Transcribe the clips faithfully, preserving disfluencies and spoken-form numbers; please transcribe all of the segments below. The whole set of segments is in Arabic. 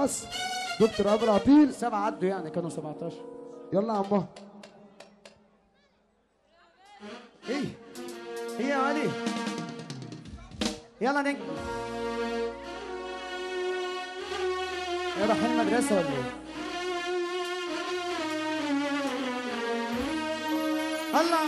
دكتور ابو العطيل. سبعه عدوا يعني، كانوا سبعتاشر. يلا يا عمو. ايه هي يا علي، يلا نجم. يا رايحين المدرسه ولا ايه؟ الله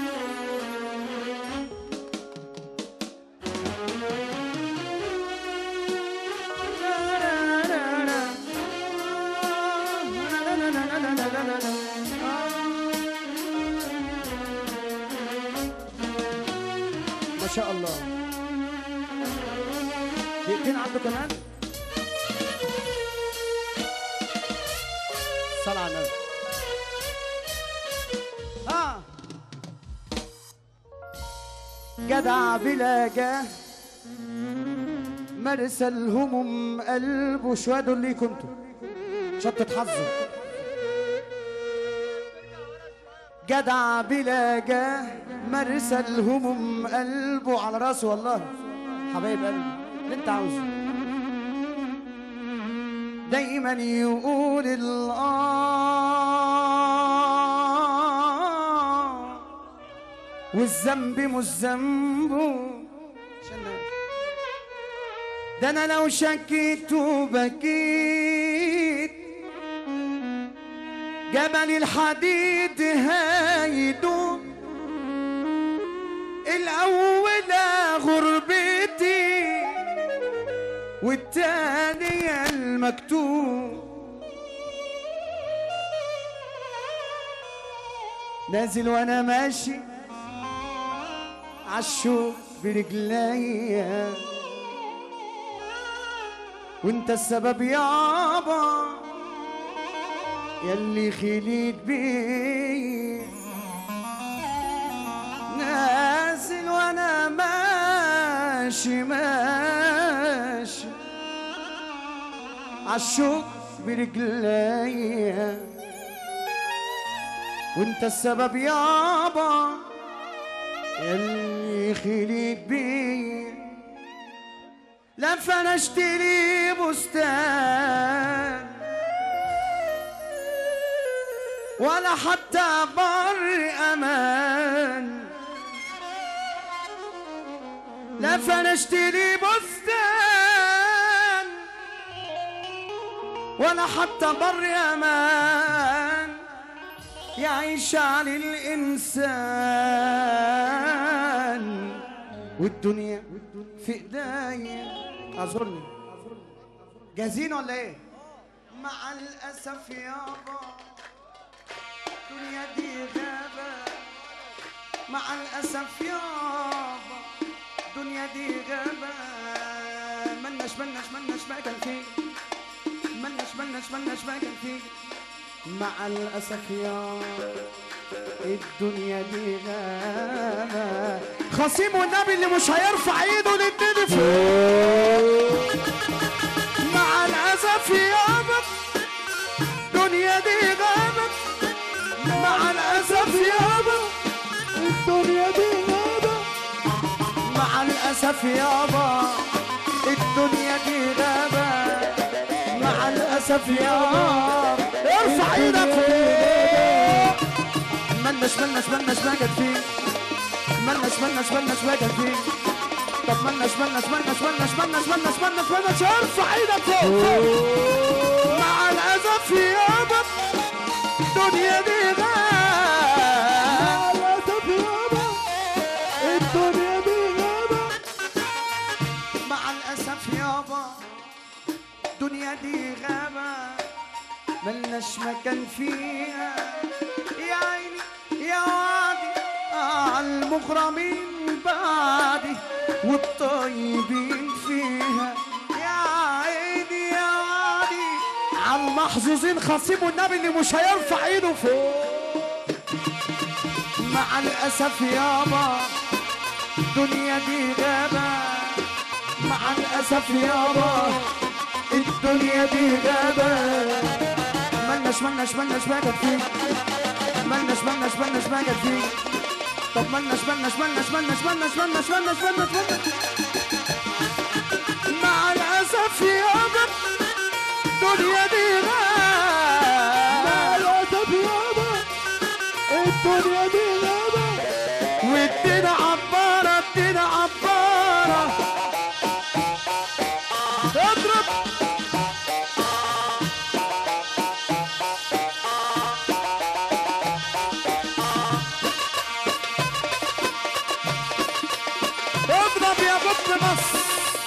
ما شاء الله. دقيقتين عنده كمان. صلى على النبي. اه جدع بلا جاه، مرسى الهموم قلبه. شويه دول ليكوا انتوا، شطة حظه. جدع بلا جاه، مرسى الهموم قلبه. على راسه والله حبايب قلبي اللي انت عاوزه. دايما يقول الآه والذنب مش ذنبه. ده انا لو شكيت وبكيت جبل الحديد هيدوب. الأول غربتي والتانية المكتوب. نازل وانا ماشي عالشوق برجليا، وانت السبب يابا يلي خليت بيه. نازل وانا ماشي ماشي عالشوق برجليا، وانت السبب يابا يلي خليت بيه. لا فرشت لي بستان ولا حتى بر امان. لا فرشت لي بستان ولا حتى بر امان. يعيش على الانسان والدنيا في ايديا. اعذرني، جاهزين ولا ايه؟ مع الاسف يابا الدنيا دي غابة. مع الاسف يابا الدنيا دي غابة. ملناش ملناش ملناش ما كان فيه. ملناش ملناش ملناش ما كان فيه. مع الاسف يابا الدنيا دي غابة. خصيم والنبي اللي مش هيرفع ايده للنبي فوق. مع الاسف يابا الدنيا دي غابة. مع الاسف يابا الدنيا دي غابة. مع الاسف يابا الدنيا دي غابة. مع الاسف يابا ارفع ايدك فوق. ملناش ملناش ملناش ما جت فيه. ملناش ملناش ملناش ما جت فيه. طب ملناش ملناش ملناش ملناش ملناش ملناش ملناش ملناش ارفع ايدك فوق فوق. مع الاسف يابا الدنيا دي غابة. مع الاسف يابا الدنيا دي غابة. مع الاسف يابا الدنيا دي غابة. ملناش مكان فيها. يا عيني يا وعدي عالمغرمين بعدي والطيبين فيها. يا عيني يا وعدي عالمحظوظين. خصيم النبي اللي مش هيرفع ايده فوق. مع الاسف يابا الدنيا دي غابة. مع الاسف يابا الدنيا دي غابة. ملناش ملناش ملناش ما جت فيه. ملناش ملناش ملناش ما جت فيه. طب ملناش ملناش ملناش ملناش ملناش ملناش ملناش ملناش. مع الأسف يابا الدنيا دي غابة مع الأسف يابا الدنيا دي غابة والدنيا عبارة الدنيا عبارة اضرب اضرب يا بط مصر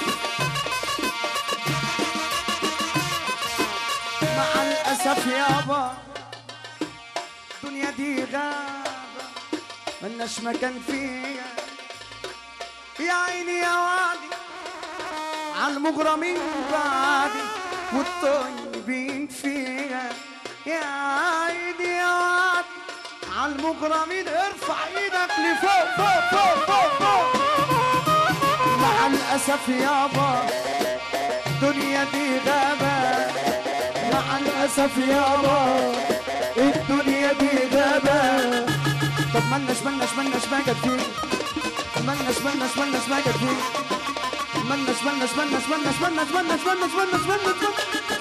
مع الأسف يابا الدنيا دي غابة ملناش مكان فيها يا عيني يا وادي عالمغرمين بعدي والطيبين فيها يا عيني يا وادي عالمغرمين ارفع ايدك لفوق فوق فوق فوق فوق مع الأسف يابا الدنيا دي غابة مع الأسف يابا الدنيا دي غابة طب ملناش ملناش ملناش ما جت فيه ملناش ملناش ملناش ما جت فيه ملناش ملناش ملناش ملناش ملناش ملناش ملناش ملناش ملناش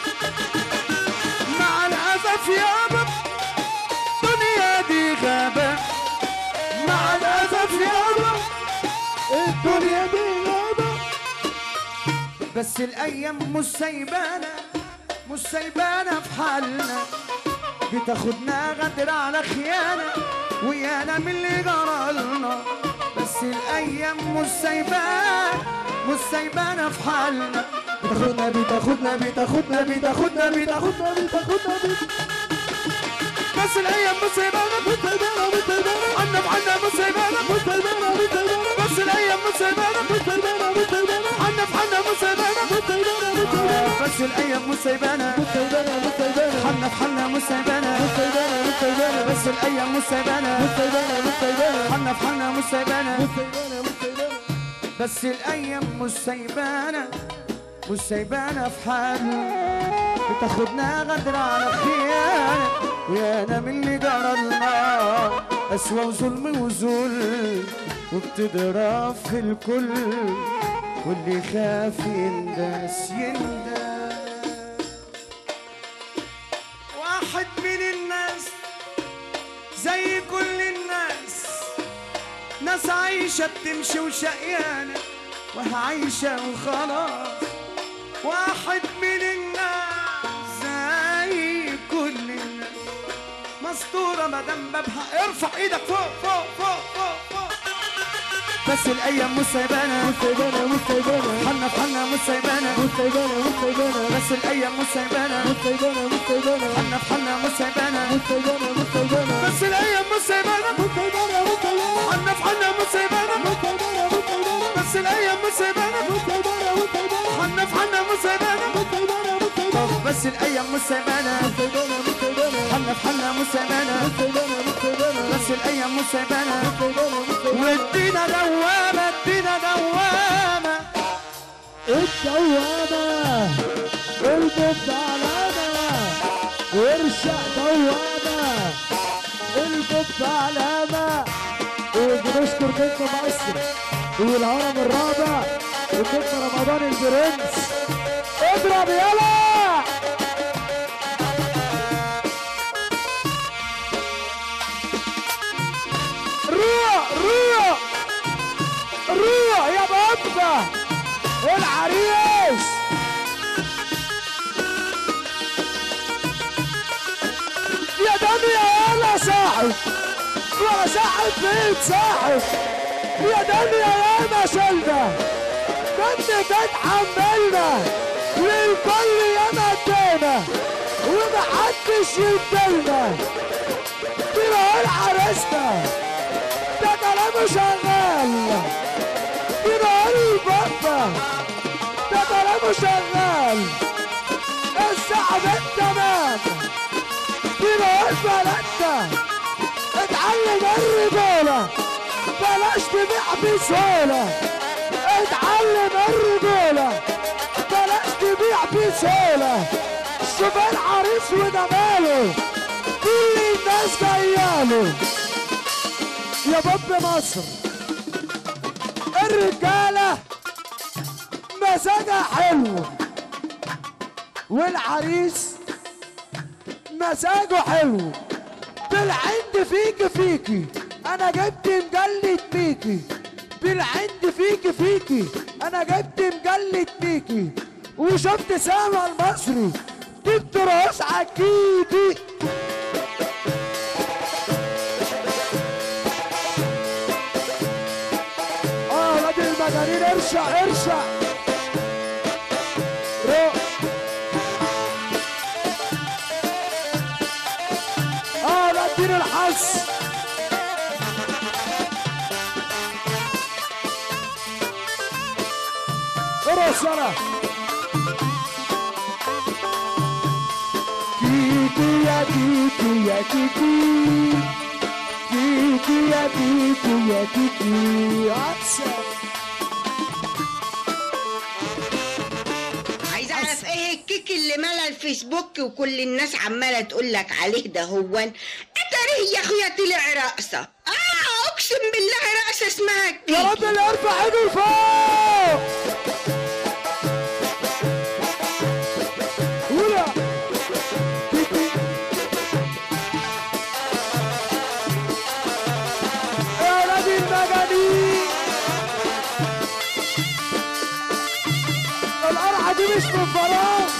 مع الأسف يابا الدنيا دي غابة مع الأسف يابا الدنيا دي غابة بس الأيام مش سايبانا مش سايبانا في حالنا بتاخدنا غدر على خيانة ويانا من اللي جرالنا بس الأيام مش سايبانا مش سايبانا في حالنا بتاخدنا بتاخدنا بتاخدنا بتاخدنا بتاخدنا بتاخدنا بس الأيام مش سايبانا مش سايبانا مش سايبانا عنا في عنا مش سايبانا مش سايبانا مش سايبانا بس الأيام مش سايبانا مش سايبانا مش سايبانا عنا في عنا مش سايبانا مش سايبانا مش سايبانا بس الأيام مش سايبانا مش سايبانا مش سايبانا حنا في حنا مش سايبانا مش سايبانا مش سايبانا بس الأيام مش سايبانا مش سايبانا مش سايبانا حنا في حنا مش سايبانا مش سايبانا مش سايبانا بس الأيام مش سايبانا مش سايبانا في حالنا بتاخدنا غدر على خيانة ويانا من اللي جرالنا قسوة وظلم وذل وبتضرب في الكل واللي خاف ينداس ينداس واحد من الناس زي كل الناس ناس عايشة بتمشي وشقيانة وعايشة وخلاص واحد من الناس زي كل الناس مستورة مدام بابها ارفع ايدك فوق فوق فوق فوق فوق بس الايام مش سايبانا مش سايبانا مش سايبانا حنا في حنا مش سايبانا مش سايبانا مش سايبانا بس الايام مش سايبانا مش سايبانا مش سايبانا حنا في حنا مش سايبانا مش سايبانا مش سايبانا بس الايام مش سايبانا مش سايبانا مش سايبانا حنا في حنا مش سايبانا مش سايبانا مش سايبانا بس الايام مش سايبانا مش سايبانا مش سايبانا حنا في حنا مش سايبانا مش سايبانا مش سايبانا بس الايام مش سايبانا مش سايبانا مش سايبانا حنا في حنا مش سايبانا مش سايبانا مش سايبانا بس الايام مش سايبانا مش سايبانا مش سايبانا وادينا دوامه ادينا دوامه الدوامة البط علامة وارشق دوامة البط علامة وبنشكر بنت مصر والهرم الرابع وبنت رمضان البرنس اضرب يلا روح روح روح يا بابا العريس يا دنيا يلا صاحب ولا صاحب فين صاحب يا دنيا ياما شلنا كنت بتحملنا للكل ياما ادينا ومحدش يدلنا بنقول عرسنا ده كلامه شغال بنقول بابا ده كلامه شغال الصعب التمام بنقول بلدنا اتعلم الرجولة بلاش تبيع بسهولة اتعلم الرجولة بلاش تبيع بسهولة شوف العريس وده ماله كل الناس جاياله يا باب مصر الرجالة مزاجها حلو والعريس مزاجه حلو. بالعند فيكي فيكي انا جبت مجلة ميكي، بالعند فيكي فيكي انا جبت مجلة ميكي، وشفت سامع المصري دي بترقص عكيدي. اه ولاد المجانين ارشع ارشع روح. اه لا اديني الحظ. ارقص انا كيكي يا كيكي يا كيكي، كيكي يا كيكي يا كيكي. عايز اعرف ايه الكيك اللي ملا الفيسبوك وكل الناس عماله تقول لك عليه ده؟ هو اتاريه يا اخويا طلع رقصه. اه اقسم بالله رقصه اسمها الكيك. يا رب اللي يرفع ايده لفوق. ولا كيكي يا ولاد المجانين، القرعه دي مش من فراغ.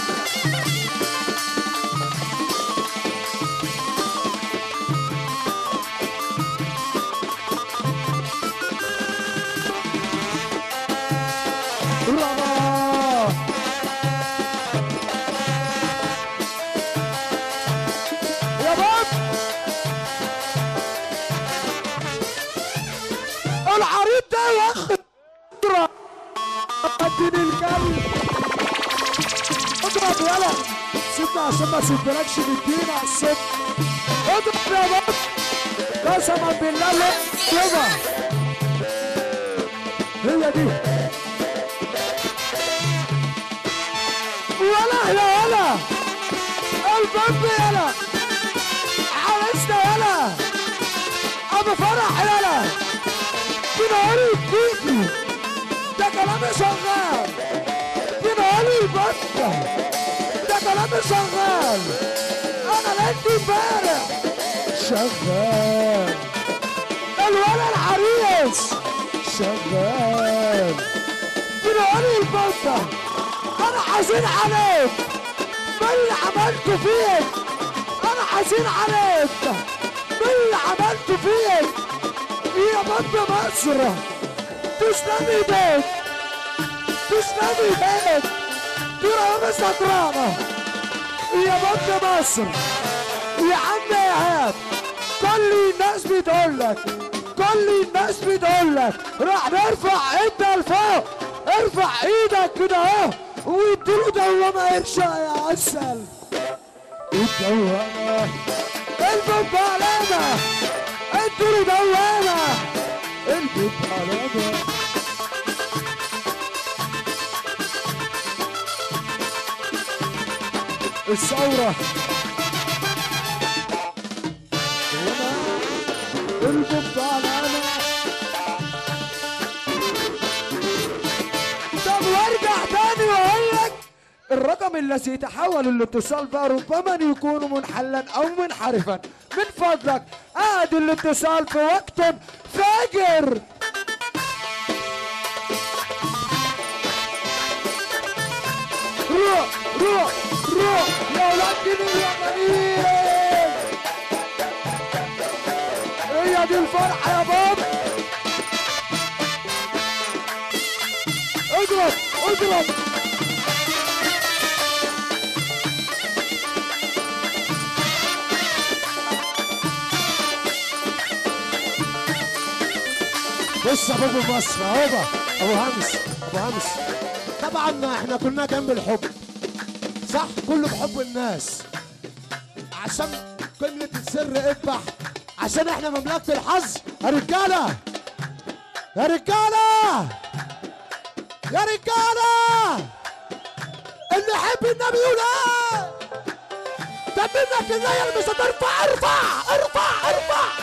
يا باب العريض ده واخد اديني الكلب. اضرب يلا سيبنا عشان ما سيبناكش بالدين على الصبح. اضرب يا باب قسما بالله. لا كده هي دي ولا يا ولا الباب يلا عرسنا يلا ابو فرح يلا بنهاري كيكي. ده كلامي شغال بنهاري بطة، ده كلامي شغال. انا لقيت امبارح شغال الولا العريس شغال بنهاري البطة. انا حزين عليك باللي عملته فيك، انا حزين عليك باللي عملته فيك يا بنت مصر. تسلمي بيك تسلمي بيك دي رامز دراما يا بنت مصر. يا عم ايهاب كل الناس بتقولك كل الناس بتقولك راح نرفع ايدنا لفوق. ارفع ايدك كده اهو واديله دوامه ارشع يا عسل. الدوامه البوب علامه اديله دوامه البوب علامه. الثوره البوب علامه. طب وارجع تاني واقول لك الرقم الذي يتحول الاتصال بقى ربما يكون منحلا او منحرفا. من فضلك اعد الاتصال في وقت فاجر. روح روح روح يا ولاد اليمنيين. هي دي الفرحه يا بابا. اضرب اضرب بص يا بابا مصر اهو ابو همس ابو همس. طبعا احنا كنا جنب الحب صح، كله بحب الناس عشان كلمة السر اذبح، عشان احنا مملكة الحظ يا رجالة يا رجالة يا رجالة. اللي يحب النبي يقول ايه؟ طب منك اللي يلبس ارفع ارفع ارفع ارفع.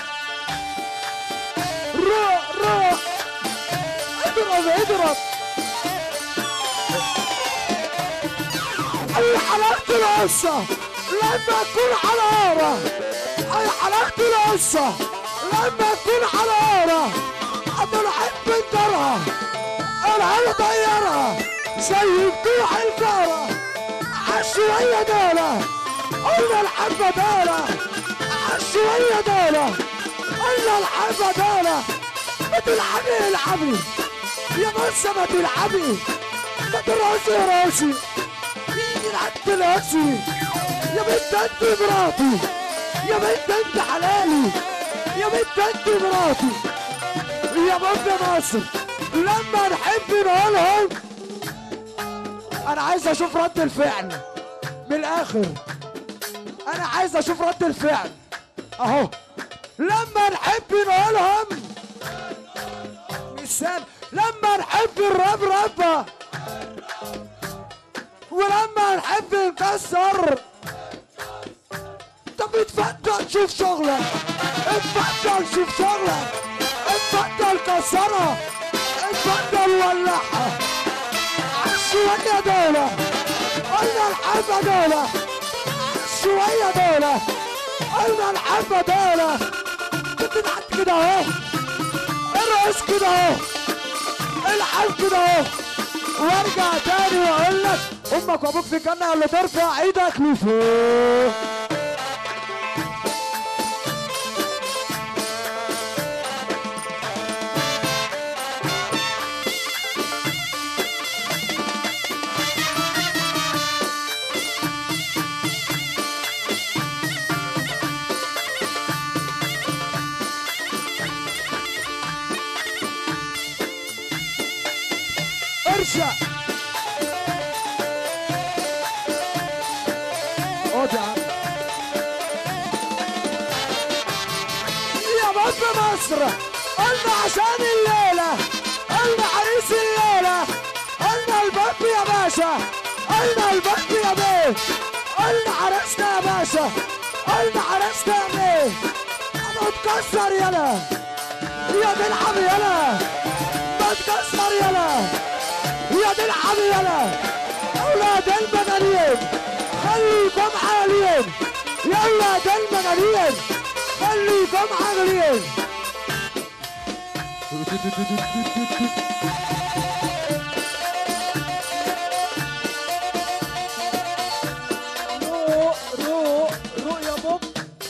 روح روح اضرب اضرب. اي حلاوة القصة لما تكون على هارة، اي حلاوة القصة لما تكون على هارة. انا الحب انطرها الهلا طيرها زي بتوع الكارة عالشوية دولة. قلنا الحبة دولة عالشوية دولة، قلنا الحبة دولة. ما تلعبي العبي يا بصة، ما تلعبي، ما ترقصي راسي يلعب راسي يا بنت انت مراتي، يا بنت انت حلالي، يا بنت انت مراتي. يا بنت مصر لما نحب نقولهم، انا عايز اشوف رد الفعل من الاخر، انا عايز اشوف رد الفعل اهو. لما نحب نقولهم مثال، لما نحب الراب رابة، ولما نحب نكسر. طب اتفضل شوف شغلك، اتفضل شوف شغلك، اتفضل كسرها، اتفضل ولعها عالشوية دولة. قلنا الحبة دولة عالشوية دولة، قلنا الحبة دولة. بتتعد كده اهو، ارقص كده اهو، العب كده اهو، وارجع تاني واقول لك امك وابوك في الجنة اللي ترفع ايدك لفوق. ارشع ارجع يا باب مصر. قلنا عشان الليلة، قلنا عريس الليلة، قلنا الباب يا باشا، قلنا الباب يا بيه، قلنا عرسنا يا باشا، قلنا عرسنا يا بيه. انا اتكسر يلا يا تلعب يلا، ما تكسر يلا يا تلعب يلا. اولاد المجانين خليكم عاليين، يا اولاد المجانين خليكم عاليين. روق روق روق يا بوب،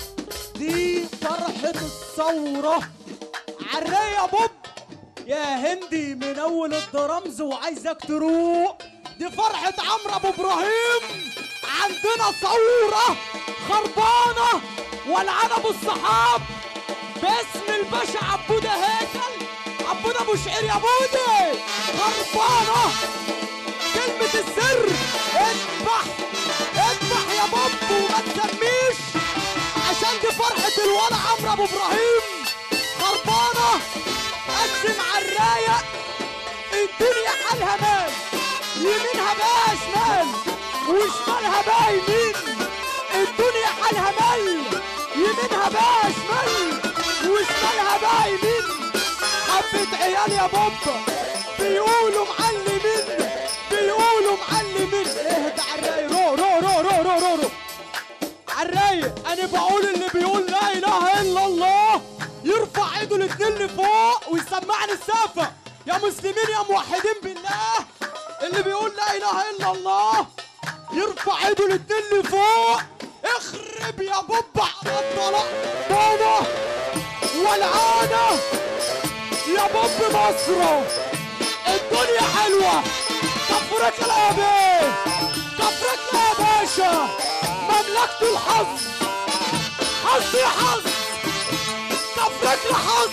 دي فرحة الثورة عالرايق يا بوب يا هندي من اول الدرامز، وعايزك تروق. دي فرحة عمرو ابو ابراهيم، عندنا ثورة خربانة ولعان ابو الصحاب باسم الباشا عبودة هيكل، عبودة ابو شعير يا بودي. خربانة كلمة السر، اذبح اذبح يا بوب وما تسميش، عشان دي فرحة الولا عمرو ابو ابراهيم. خربانة قسم عالرايق، الدنيا حالها مال، يمينها بقى شمال وشمالها بقى يمين. الدنيا حالها مال، يمينها بقى شمال وشمالها بقى يمين. حبة عيال يا بابا بيقولوا معلمين، بيقولوا معلمين. اهدى عالرايق، رو رو رو رو رو رو رو عالرايق. انا بقول اللي بيقول لا اله الا الله يرفع ايده الاتنين لفوق ويسمعني السقفة. يا مسلمين يا موحدين بالله، اللي بيقول لا اله الا الله يرفع ايده الاتنين لفوق. اخرب يا بابا على الطلاق بابا والعانة يا باب مصر. الدنيا حلوة، كفرك يا بيه، كفرك يا باشا. مملكة الحظ، حظ يا حظ، كفرك يا حظ،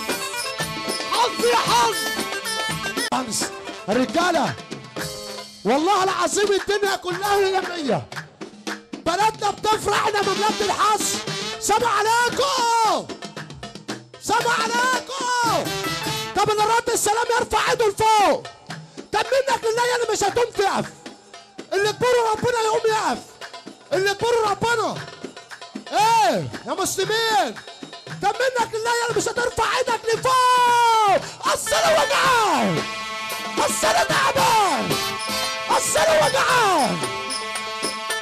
حظ يا حظ. خمس الرجالة والله العظيم الدنيا كلها للجمية، بلدنا بتفرح. احنا مملكة الحظ. سلام عليكم، سلام عليكم. طب اللي رد السلام يرفع ايده لفوق. طب منك لله اللي مش هتقوم تقف، اللي كبره ربنا يقوم يقف، اللي كبره ربنا. ايه يا مسلمين، طب منك لله اللي مش هترفع ايدك لفوق. الصلاة وجعان، الصلاة تعبان، الصلاة وجعان.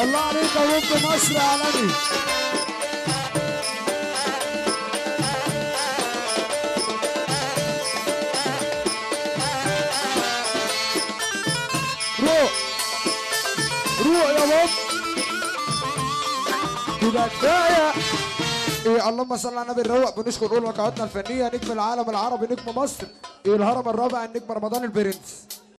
الله عليك يا ولد مصر يا عالمي. روق روق يا بابا كده كفايه. إيه اللهم صل على النبي. الروق بنشكر اولى لقاءاتنا الفنيه نجم العالم العربي نجم مصر، إيه الهرم الرابع النجم رمضان البرنس.